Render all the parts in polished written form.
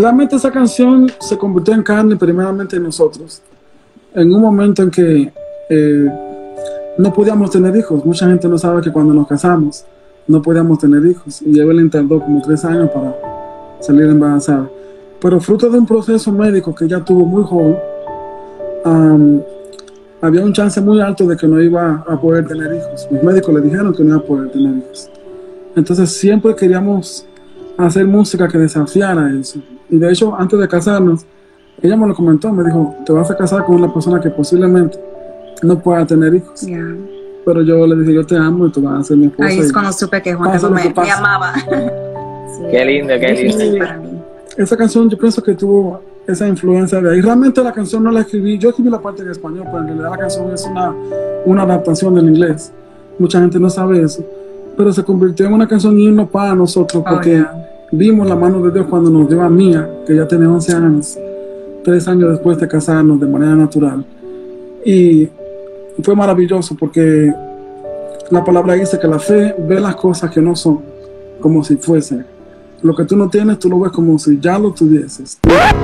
Realmente esa canción se convirtió en carne primeramente en nosotros. En un momento en que no podíamos tener hijos. Mucha gente no sabe que cuando nos casamos no podíamos tener hijos. Y Evelyn tardó como 3 años para salir embarazada. Pero fruto de un proceso médico que ella tuvo muy joven, había un chance muy alto de que no iba a poder tener hijos. Los médicos le dijeron que no iba a poder tener hijos. Entonces siempre queríamos hacer música que desafiara eso. Y de hecho, antes de casarnos, ella me lo comentó, me dijo, te vas a casar con una persona que posiblemente no pueda tener hijos. Yeah. Pero yo le dije, yo te amo y tú vas a ser mi esposa. Ahí es cuando supe que Juan me amaba. Sí, qué lindo, qué lindo. Esa canción yo pienso que tuvo esa influencia de ahí. Realmente la canción no la escribí, yo escribí la parte en español, pero en realidad la canción es una adaptación del inglés. Mucha gente no sabe eso. Pero se convirtió en una canción himno para nosotros porque vimos la mano de Dios cuando nos dio a Mía, que ya tenía 11 años, 3 años después de casarnos de manera natural. Y fue maravilloso porque la palabra dice que la fe ve las cosas que no son como si fuesen. Lo que tú no tienes, tú lo ves como si ya lo tuvieses.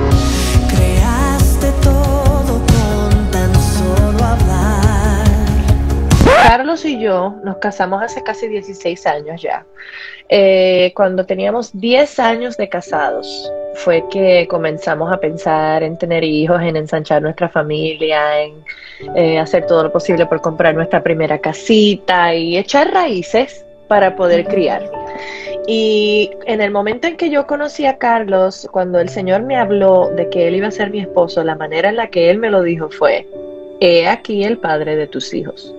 Creaste todo con tan solo hablar. Carlos y yo nos casamos hace casi 16 años ya. Cuando teníamos 10 años de casados fue que comenzamos a pensar en tener hijos, en ensanchar nuestra familia, en hacer todo lo posible por comprar nuestra primera casita y echar raíces para poder criar. Y en el momento en que yo conocí a Carlos, cuando el Señor me habló de que él iba a ser mi esposo, la manera en la que él me lo dijo fue: he aquí el padre de tus hijos.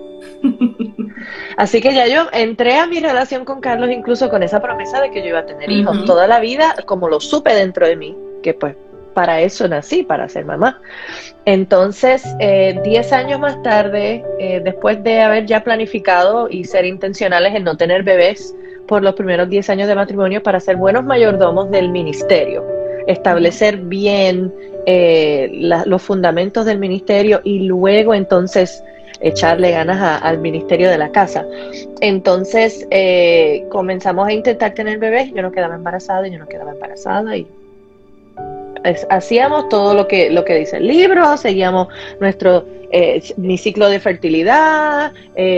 Así que ya yo entré a mi relación con Carlos incluso con esa promesa de que yo iba a tener hijos toda la vida, como lo supe dentro de mí, que pues para eso nací, para ser mamá. Entonces, 10 años más tarde, después de haber ya planificado y ser intencionales en no tener bebés por los primeros 10 años de matrimonio para ser buenos mayordomos del ministerio, establecer bien los fundamentos del ministerio y luego entonces echarle ganas al ministerio de la casa. Entonces comenzamos a intentar tener bebés. Yo no quedaba embarazada y hacíamos todo lo que dice el libro, seguíamos mi ciclo de fertilidad,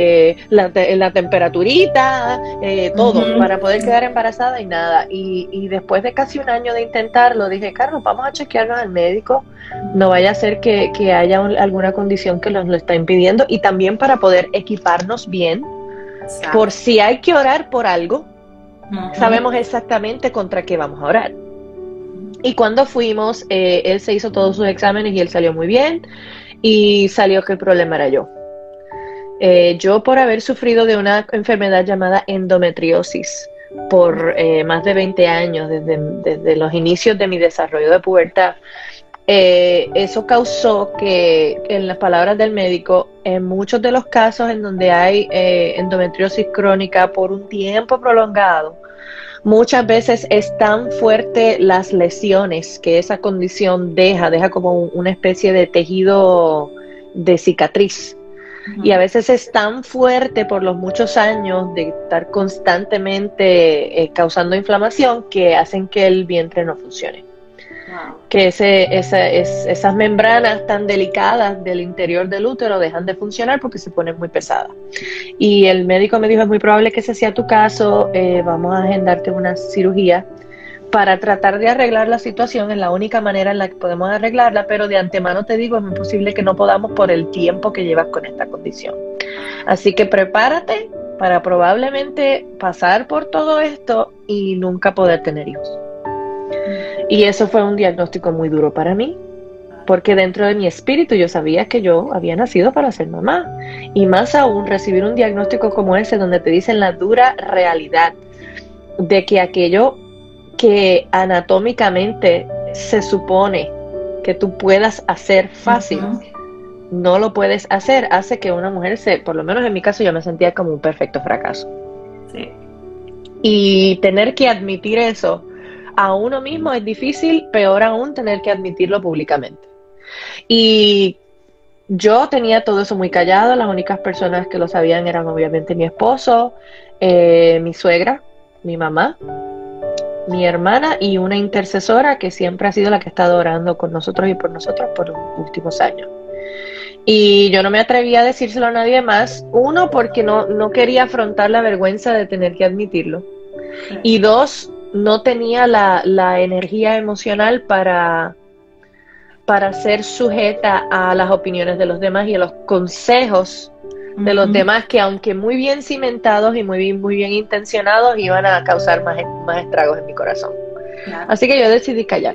la temperaturita, todo para poder quedar embarazada y nada. Y después de casi un año de intentarlo, dije, Carlos, vamos a chequearnos al médico, no vaya a ser que haya alguna condición que nos lo está impidiendo, y también para poder equiparnos bien, por si hay que orar por algo, sabemos exactamente contra qué vamos a orar. Y cuando fuimos, él se hizo todos sus exámenes y él salió muy bien, y salió que el problema era yo. Yo, por haber sufrido de una enfermedad llamada endometriosis por más de 20 años, desde los inicios de mi desarrollo de pubertad, eso causó que, en las palabras del médico, en muchos de los casos en donde hay endometriosis crónica por un tiempo prolongado, muchas veces es tan fuerte las lesiones que esa condición deja como una especie de tejido de cicatriz. Y a veces es tan fuerte por los muchos años de estar constantemente causando inflamación que hacen que el vientre no funcione. Que esas membranas tan delicadas del interior del útero dejan de funcionar porque se ponen muy pesadas. Y el médico me dijo, es muy probable que ese sea tu caso, vamos a agendarte una cirugía para tratar de arreglar la situación. Es la única manera en la que podemos arreglarla, pero de antemano te digo, es muy posible que no podamos por el tiempo que llevas con esta condición. Así que prepárate para probablemente pasar por todo esto y nunca poder tener hijos. Y eso fue un diagnóstico muy duro para mí, porque dentro de mi espíritu yo sabía que yo había nacido para ser mamá, y más aún recibir un diagnóstico como ese donde te dicen la dura realidad de que aquello que anatómicamente se supone que tú puedas hacer fácil, no lo puedes hacer, hace que una mujer por lo menos en mi caso, yo me sentía como un perfecto fracaso. Sí. Y tener que admitir eso a uno mismo es difícil, peor aún tener que admitirlo públicamente. Y yo tenía todo eso muy callado. Las únicas personas que lo sabían eran obviamente mi esposo, mi suegra, mi mamá, mi hermana y una intercesora que siempre ha sido la que ha estado orando con nosotros y por nosotros por los últimos años. Y yo no me atrevía a decírselo a nadie más. Uno, porque no quería afrontar la vergüenza de tener que admitirlo. Y dos, no tenía la energía emocional para ser sujeta a las opiniones de los demás y a los consejos de los demás, que aunque muy bien cimentados y muy bien intencionados, iban a causar más estragos en mi corazón. Claro. Así que yo decidí callar.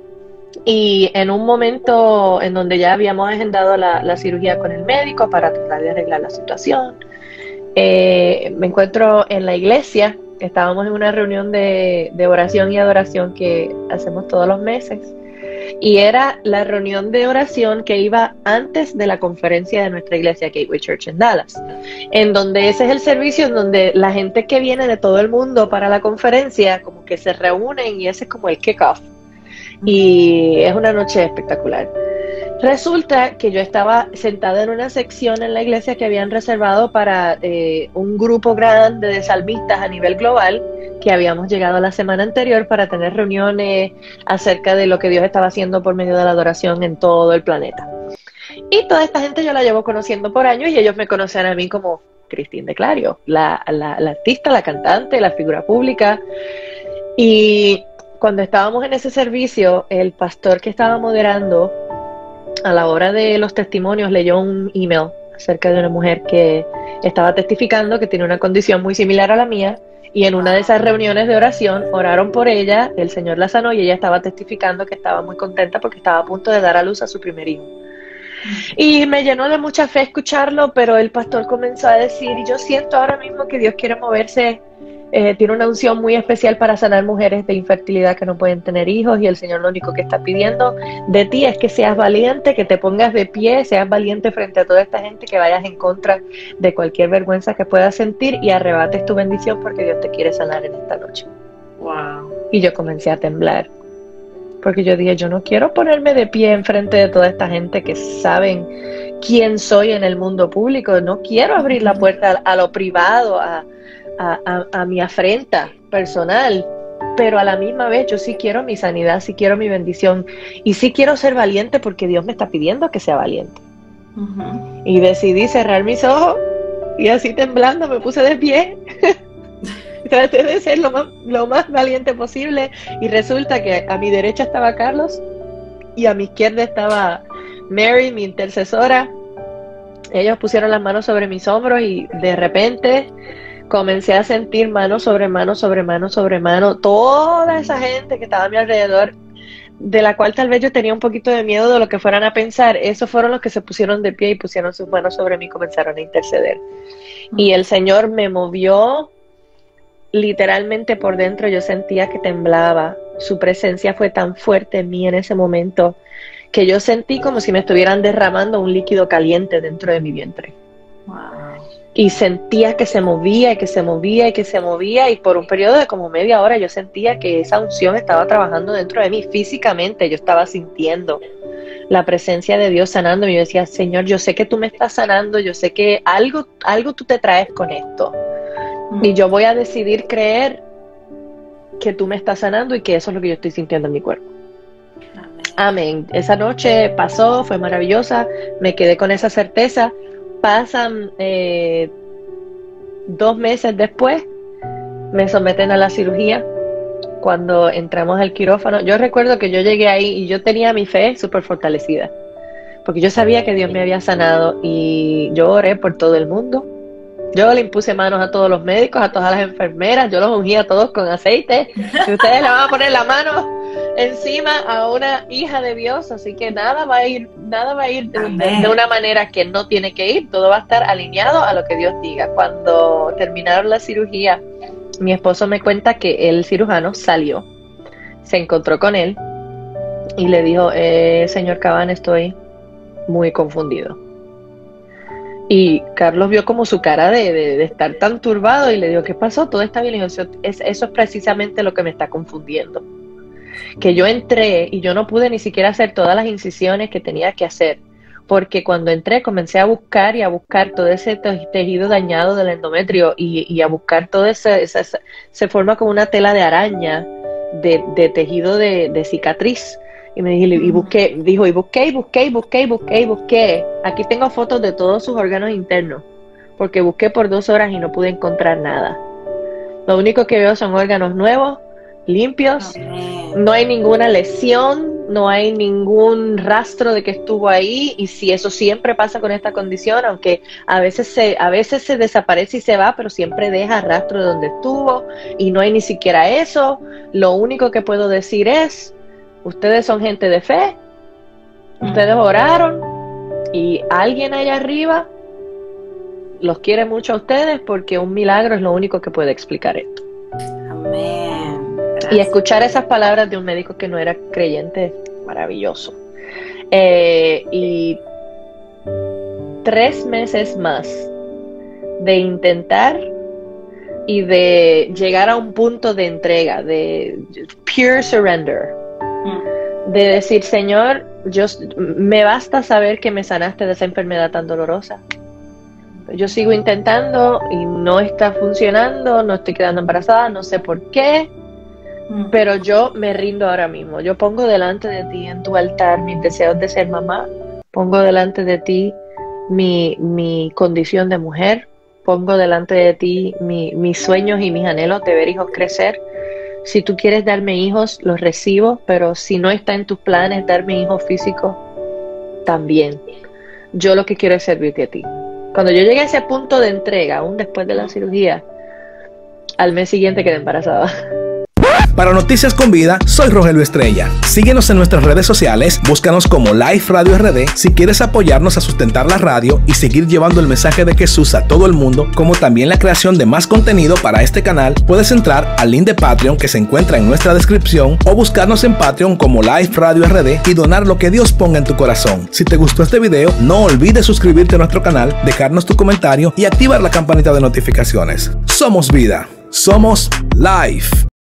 Y en un momento en donde ya habíamos agendado la cirugía con el médico para tratar de arreglar la situación, me encuentro en la iglesia. Estábamos en una reunión de oración y adoración que hacemos todos los meses. Y era la reunión de oración que iba antes de la conferencia de nuestra iglesia, Gateway Church en Dallas, en donde ese es el servicio en donde la gente que viene de todo el mundo para la conferencia como que se reúnen y ese es como el kickoff. Y es una noche espectacular. Resulta que yo estaba sentada en una sección en la iglesia que habían reservado para un grupo grande de salmistas a nivel global, que habíamos llegado la semana anterior para tener reuniones acerca de lo que Dios estaba haciendo por medio de la adoración en todo el planeta. Y toda esta gente yo la llevo conociendo por años y ellos me conocen a mí como Christine de Clario, la artista, la cantante, la figura pública. Y cuando estábamos en ese servicio, el pastor que estaba moderando a la hora de los testimonios leyó un email acerca de una mujer que estaba testificando que tiene una condición muy similar a la mía, y en una de esas reuniones de oración oraron por ella, el Señor la sanó y ella estaba testificando que estaba muy contenta porque estaba a punto de dar a luz a su primer hijo. Y me llenó de mucha fe escucharlo, pero el pastor comenzó a decir, y yo siento ahora mismo que Dios quiere moverse, tiene una unción muy especial para sanar mujeres de infertilidad que no pueden tener hijos, y el Señor lo único que está pidiendo de ti es que seas valiente, que te pongas de pie, seas valiente frente a toda esta gente, que vayas en contra de cualquier vergüenza que puedas sentir y arrebates tu bendición porque Dios te quiere sanar en esta noche. Wow. Y yo comencé a temblar porque yo dije, yo no quiero ponerme de pie enfrente de toda esta gente que saben quién soy en el mundo público, no quiero abrir la puerta a lo privado, a mi afrenta personal, pero a la misma vez yo sí quiero mi sanidad, sí quiero mi bendición y sí quiero ser valiente porque Dios me está pidiendo que sea valiente. Y decidí cerrar mis ojos y así temblando me puse de pie. Traté de ser lo más valiente posible y resulta que a mi derecha estaba Carlos y a mi izquierda estaba Mary, mi intercesora. Ellos pusieron las manos sobre mis hombros y de repente comencé a sentir mano sobre mano sobre mano sobre mano, toda esa gente que estaba a mi alrededor, de la cual tal vez yo tenía un poquito de miedo de lo que fueran a pensar. Esos fueron los que se pusieron de pie y pusieron sus manos sobre mí y comenzaron a interceder. Y el Señor me movió literalmente por dentro, yo sentía que temblaba. Su presencia fue tan fuerte en mí en ese momento que yo sentí como si me estuvieran derramando un líquido caliente dentro de mi vientre. Wow. Y sentía que se movía y que se movía y que se movía, y por un periodo de como media hora yo sentía que esa unción estaba trabajando dentro de mí físicamente. Yo estaba sintiendo la presencia de Dios sanándome y yo decía, Señor, yo sé que tú me estás sanando, yo sé que algo tú te traes con esto y yo voy a decidir creer que tú me estás sanando y que eso es lo que yo estoy sintiendo en mi cuerpo. Amén. Esa noche pasó, fue maravillosa, me quedé con esa certeza. Pasan 2 meses después, me someten a la cirugía. Cuando entramos al quirófano, yo recuerdo que yo llegué ahí y yo tenía mi fe súper fortalecida, porque yo sabía que Dios me había sanado y yo oré por todo el mundo. Yo le impuse manos a todos los médicos, a todas las enfermeras, yo los ungí a todos con aceite. Si ustedes le van a poner la mano encima a una hija de Dios, así que nada va a ir de una manera que no tiene que ir, todo va a estar alineado a lo que Dios diga. Cuando terminaron la cirugía, mi esposo me cuenta que el cirujano salió, se encontró con él y le dijo, señor Cabán, estoy muy confundido. Y Carlos vio como su cara de estar tan turbado y le dijo, ¿qué pasó? ¿Todo está bien? Y dijo, eso es precisamente lo que me está confundiendo. Que yo entré y yo no pude ni siquiera hacer todas las incisiones que tenía que hacer, porque cuando entré comencé a buscar todo ese tejido dañado del endometrio y a buscar todo se forma como una tela de araña de tejido de cicatriz. Y me dije, y busqué. Aquí tengo fotos de todos sus órganos internos, porque busqué por 2 horas y no pude encontrar nada. Lo único que veo son órganos nuevos, limpios. No hay ninguna lesión, no hay ningún rastro de que estuvo ahí. Y si eso siempre pasa con esta condición, aunque a veces se desaparece y se va, pero siempre deja rastro de donde estuvo, y no hay ni siquiera eso. Lo único que puedo decir es: ustedes son gente de fe, ustedes oraron, y alguien allá arriba los quiere mucho a ustedes, porque un milagro es lo único que puede explicar esto. Amén. Y escuchar esas palabras de un médico que no era creyente, maravilloso. Y 3 meses más de intentar y de llegar a un punto de entrega, de pure surrender. De decir: Señor, me basta saber que me sanaste de esa enfermedad tan dolorosa. Yo sigo intentando y no está funcionando, no estoy quedando embarazada, no sé por qué, pero yo me rindo ahora mismo. Yo pongo delante de ti en tu altar mis deseos de ser mamá, pongo delante de ti mi condición de mujer, pongo delante de ti mis sueños y mis anhelos de ver hijos crecer. Si tú quieres darme hijos, los recibo, pero si no está en tus planes darme hijos físicos, también. Yo lo que quiero es servirte a ti. Cuando yo llegué a ese punto de entrega, aún después de la cirugía, al mes siguiente quedé embarazada. Para Noticias con Vida, soy Rogelio Estrella. Síguenos en nuestras redes sociales, búscanos como Life Radio RD si quieres apoyarnos a sustentar la radio y seguir llevando el mensaje de Jesús a todo el mundo, como también la creación de más contenido para este canal. Puedes entrar al link de Patreon que se encuentra en nuestra descripción, o buscarnos en Patreon como Life Radio RD y donar lo que Dios ponga en tu corazón. Si te gustó este video, no olvides suscribirte a nuestro canal, dejarnos tu comentario y activar la campanita de notificaciones. Somos Vida, somos Life.